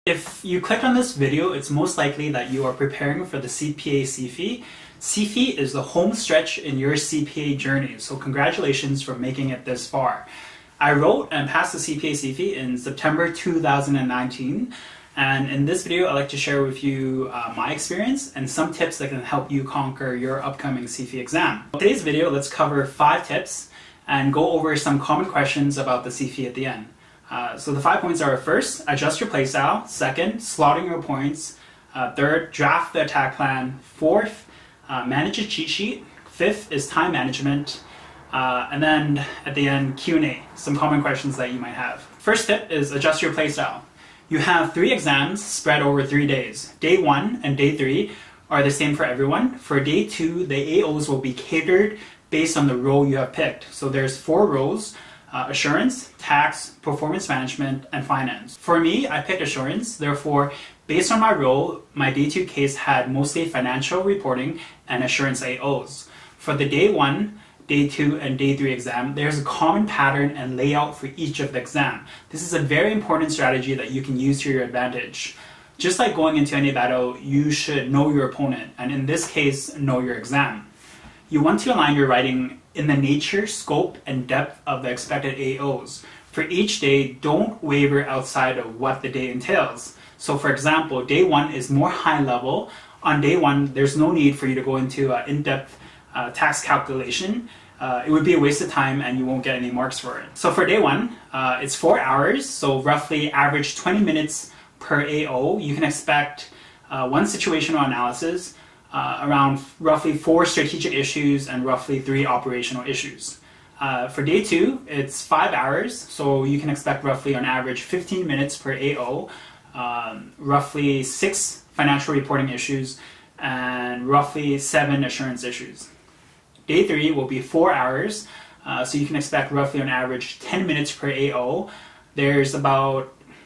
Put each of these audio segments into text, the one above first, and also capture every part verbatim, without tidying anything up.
If you clicked on this video, it's most likely that you are preparing for the C P A C F E. C F E is the home stretch in your C P A journey, so congratulations for making it this far. I wrote and passed the C P A C F E in September two thousand nineteen, and in this video I'd like to share with you uh, my experience and some tips that can help you conquer your upcoming C F E exam. In today's video, let's cover five tips and go over some common questions about the C F E at the end. Uh, so the five points are: first, adjust your playstyle; second, slotting your points; uh, third, draft the attack plan; fourth, uh, manage a cheat sheet; fifth is time management; uh, and then at the end, Q and A, some common questions that you might have. First tip is adjust your playstyle. You have three exams spread over three days. Day one and day three are the same for everyone. For day two, the A Os will be catered based on the role you have picked. So there's four roles: Uh, assurance, tax, performance management, and finance. For me, I picked assurance. Therefore, based on my role, my day two case had mostly financial reporting and assurance A Os. For the day one, day two, and day three exam, there's a common pattern and layout for each of the exam. This is a very important strategy that you can use to your advantage. Just like going into any battle, you should know your opponent, and in this case, know your exam. You want to align your writing in the nature, scope, and depth of the expected A Os. For each day, don't waver outside of what the day entails. So for example, day one is more high level. On day one, there's no need for you to go into an in-depth uh, tax calculation. Uh, it would be a waste of time and you won't get any marks for it. So for day one, uh, it's four hours, so roughly average twenty minutes per A O. You can expect uh, one situational analysis, Uh, around roughly four strategic issues and roughly three operational issues. Uh, for day two, it's five hours, so you can expect roughly on average fifteen minutes per A O, um, roughly six financial reporting issues, and roughly seven assurance issues. Day three will be four hours, uh, so you can expect roughly on average ten minutes per A O. There's about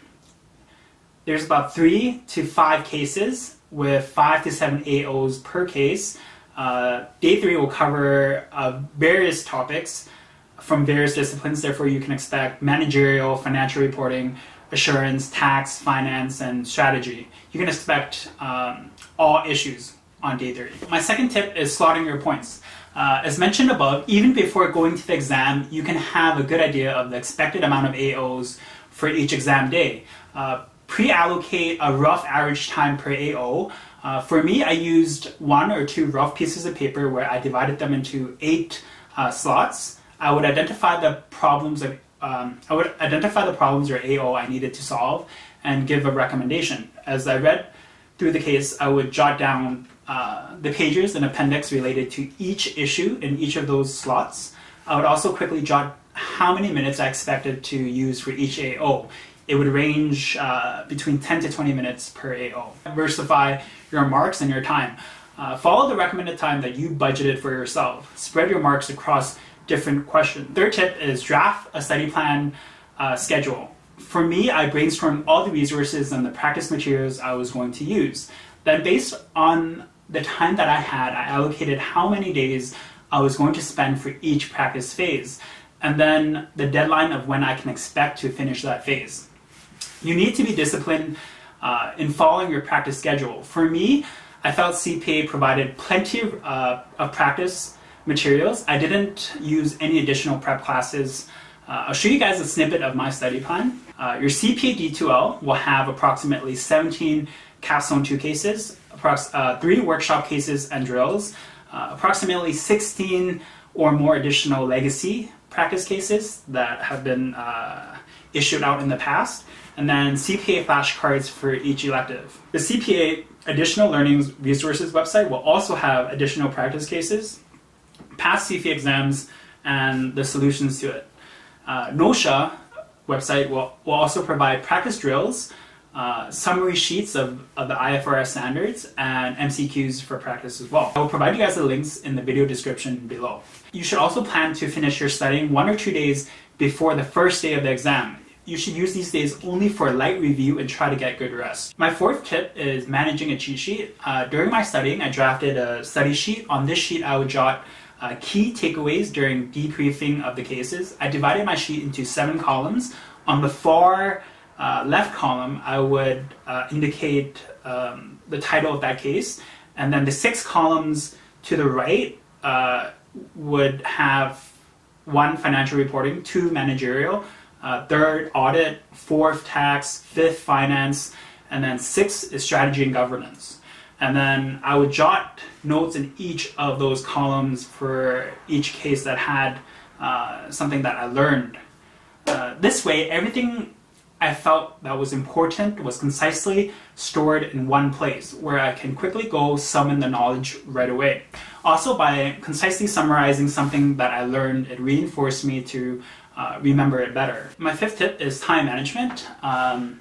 there's about three to five cases with five to seven A Os per case. Uh, day three will cover uh, various topics from various disciplines, therefore you can expect managerial, financial reporting, assurance, tax, finance, and strategy. You can expect um, all issues on day three. My second tip is slotting your points. Uh, as mentioned above, even before going to the exam, you can have a good idea of the expected amount of A Os for each exam day. Uh, Pre-allocate a rough average time per A O. Uh, for me, I used one or two rough pieces of paper where I divided them into eight uh, slots. I would identify the problems of, um, I would identify the problems or A O I needed to solve and give a recommendation. As I read through the case, I would jot down uh, the pages and appendix related to each issue in each of those slots. I would also quickly jot how many minutes I expected to use for each A O. It would range uh, between ten to twenty minutes per A O. Diversify your marks and your time. Uh, follow the recommended time that you budgeted for yourself. Spread your marks across different questions. Third tip is draft a study plan uh, schedule. For me, I brainstormed all the resources and the practice materials I was going to use. Then based on the time that I had, I allocated how many days I was going to spend for each practice phase, and then the deadline of when I can expect to finish that phase. You need to be disciplined uh, in following your practice schedule. For me, I felt C P A provided plenty of, uh, of practice materials. I didn't use any additional prep classes. Uh, I'll show you guys a snippet of my study plan. Uh, your C P A D two L will have approximately seventeen capstone two cases, approx uh, three workshop cases and drills, uh, approximately sixteen or more additional legacy practice cases that have been uh, issued out in the past, and then C P A flashcards for each elective. The C P A Additional Learning Resources website will also have additional practice cases, past C F E exams, and the solutions to it. Uh, Knotia website will, will also provide practice drills, uh, summary sheets of, of the I F R S standards, and M C Qs for practice as well. I will provide you guys the links in the video description below. You should also plan to finish your studying one or two days before the first day of the exam. You should use these days only for light review and try to get good rest. My fourth tip is managing a cheat sheet. Uh, during my studying, I drafted a study sheet. On this sheet, I would jot uh, key takeaways during debriefing of the cases. I divided my sheet into seven columns. On the far uh, left column, I would uh, indicate um, the title of that case, and then the six columns to the right uh, would have one, financial reporting, two, managerial, uh, third, audit, fourth, tax, fifth, finance, and then six is strategy and governance. And then I would jot notes in each of those columns for each case that had uh, something that I learned. Uh, this way, everything I felt that was important was concisely stored in one place where I can quickly go summon the knowledge right away. Also, by concisely summarizing something that I learned, it reinforced me to uh, remember it better. My fifth tip is time management. Um,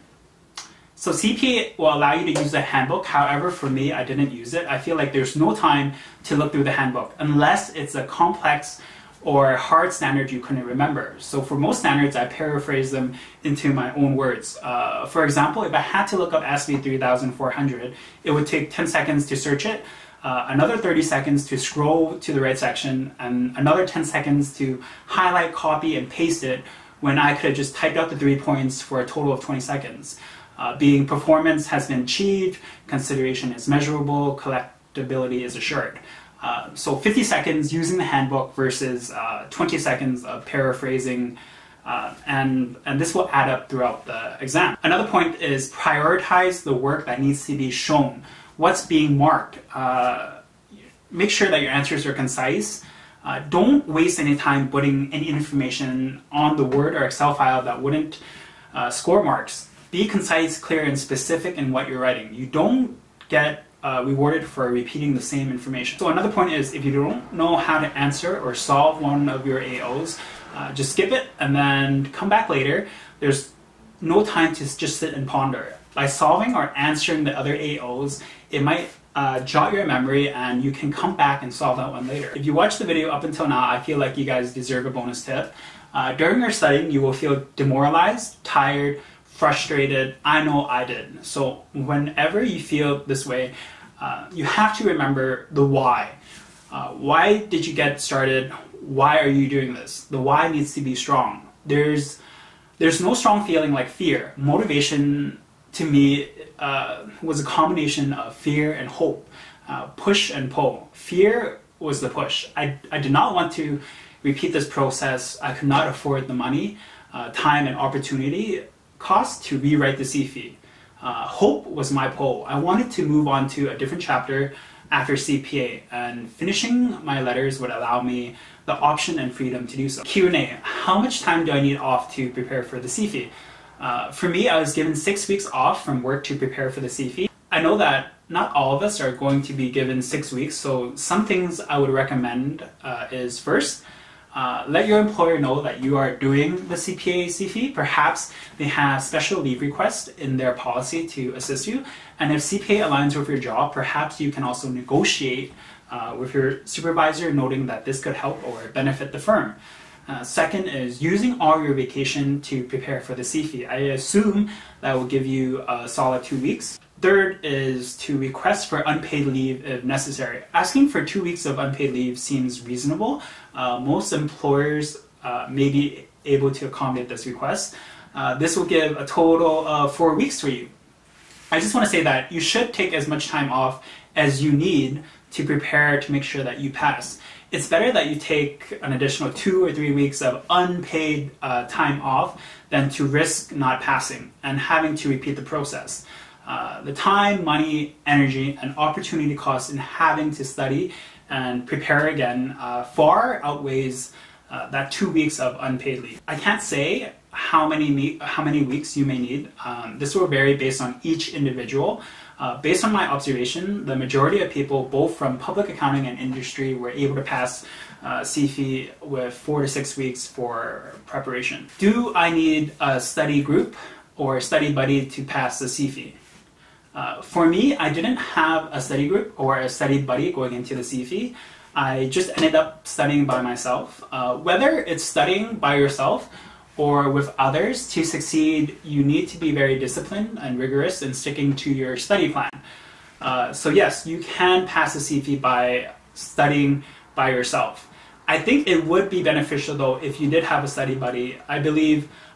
So C P A will allow you to use the handbook. However, for me, I didn't use it. I feel like there's no time to look through the handbook unless it's a complex or hard standard you couldn't remember. So for most standards, I paraphrase them into my own words. Uh, for example, if I had to look up S B three thousand four hundred, it would take ten seconds to search it, uh, another thirty seconds to scroll to the right section, and another ten seconds to highlight, copy, and paste it when I could have just typed out the three points for a total of twenty seconds. Uh, being performance has been achieved, consideration is measurable, collectability is assured. Uh, so fifty seconds using the handbook versus uh, twenty seconds of paraphrasing, uh, and, and this will add up throughout the exam. Another point is prioritize the work that needs to be shown. What's being marked? Uh, make sure that your answers are concise. Uh, don't waste any time putting any information on the Word or Excel file that wouldn't uh, score marks. Be concise, clear, and specific in what you're writing. You don't get uh, rewarded for repeating the same information. So another point is, if you don't know how to answer or solve one of your A Os, uh, just skip it and then come back later. There's no time to just sit and ponder. By solving or answering the other A Os, it might uh, jot your memory and you can come back and solve that one later. If you watched the video up until now, I feel like you guys deserve a bonus tip. Uh, during your studying, you will feel demoralized, tired, frustrated. I know I did. So whenever you feel this way, uh, you have to remember the why. Uh, why did you get started? Why are you doing this? The why needs to be strong. There's, there's no strong feeling like fear. Motivation to me uh, was a combination of fear and hope, uh, push and pull. Fear was the push. I, I did not want to repeat this process. I could not afford the money, uh, time, and opportunity cost to rewrite the C F E. Uh, hope was my pull. I wanted to move on to a different chapter after C P A, and finishing my letters would allow me the option and freedom to do so. Q and A. How much time do I need off to prepare for the C F E? Uh, for me, I was given six weeks off from work to prepare for the C F E. I know that not all of us are going to be given six weeks, so some things I would recommend uh, is first, Uh, let your employer know that you are doing the C P A C F E. Perhaps they have special leave requests in their policy to assist you. And if C P A aligns with your job, perhaps you can also negotiate uh, with your supervisor, noting that this could help or benefit the firm. Uh, second is using all your vacation to prepare for the C F E. I assume that will give you a solid two weeks. Third is to request for unpaid leave if necessary. Asking for two weeks of unpaid leave seems reasonable. Uh, most employers uh, may be able to accommodate this request. Uh, this will give a total of four weeks for you. I just want to say that you should take as much time off as you need to prepare to make sure that you pass. It's better that you take an additional two or three weeks of unpaid uh, time off than to risk not passing and having to repeat the process. Uh, the time, money, energy, and opportunity costs in having to study and prepare again uh, far outweighs uh, that two weeks of unpaid leave. I can't say how many how many weeks you may need. Um, this will vary based on each individual. Uh, based on my observation, the majority of people, both from public accounting and industry, were able to pass uh, C F E with four to six weeks for preparation. Do I need a study group or a study buddy to pass the C F E? Uh, for me, I didn't have a study group or a study buddy going into the C F E. I just ended up studying by myself. Uh, whether it's studying by yourself or with others, to succeed, you need to be very disciplined and rigorous in sticking to your study plan. Uh, so yes, you can pass the C F E by studying by yourself. I think it would be beneficial though if you did have a study buddy. I believe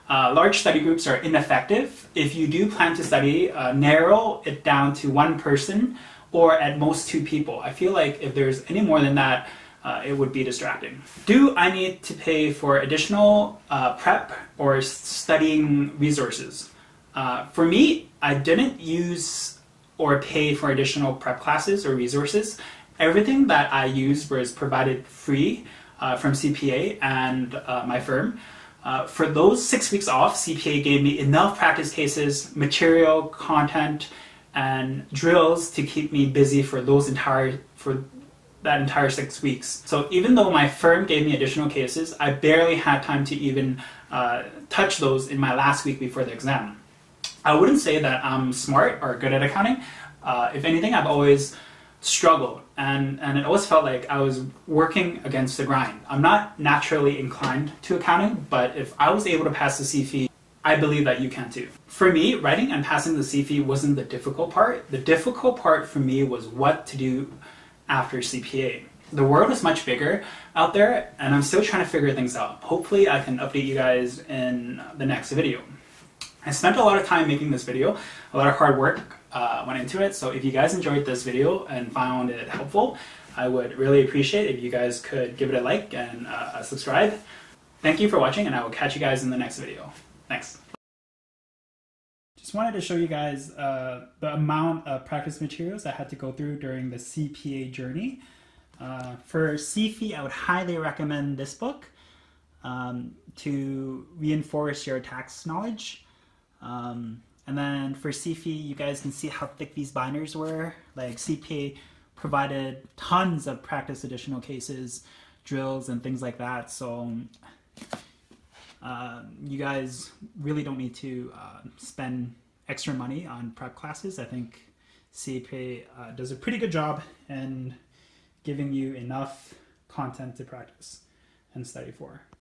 Uh, large study groups are ineffective. If you do plan to study, uh, narrow it down to one person or at most two people. I feel like if there's any more than that, uh, it would be distracting. Do I need to pay for additional uh, prep or studying resources? Uh, for me, I didn't use or pay for additional prep classes or resources. Everything that I used was provided free uh, from C P A and uh, my firm. Uh, for those six weeks off, C P A gave me enough practice cases, material, content, and drills to keep me busy for those entire for that entire six weeks. So even though my firm gave me additional cases, I barely had time to even uh, touch those in my last week before the exam. I wouldn't say that I'm smart or good at accounting. Uh, if anything, I've always struggled, and, and it always felt like I was working against the grind. I'm not naturally inclined to accounting, but if I was able to pass the C F E, I believe that you can too. For me, writing and passing the C F E wasn't the difficult part. The difficult part for me was what to do after C P A. The world is much bigger out there, and I'm still trying to figure things out. Hopefully I can update you guys in the next video. I spent a lot of time making this video, a lot of hard work uh, went into it, so if you guys enjoyed this video and found it helpful, I would really appreciate if you guys could give it a like and uh, subscribe. Thank you for watching, and I will catch you guys in the next video. Thanks. Just wanted to show you guys uh, the amount of practice materials I had to go through during the C P A journey. Uh, for C F E, I would highly recommend this book um, to reinforce your tax knowledge. Um, and then for C F E, you guys can see how thick these binders were. Like C P A provided tons of practice additional cases, drills, and things like that. So uh, you guys really don't need to uh, spend extra money on prep classes. I think C P A uh, does a pretty good job in giving you enough content to practice and study for.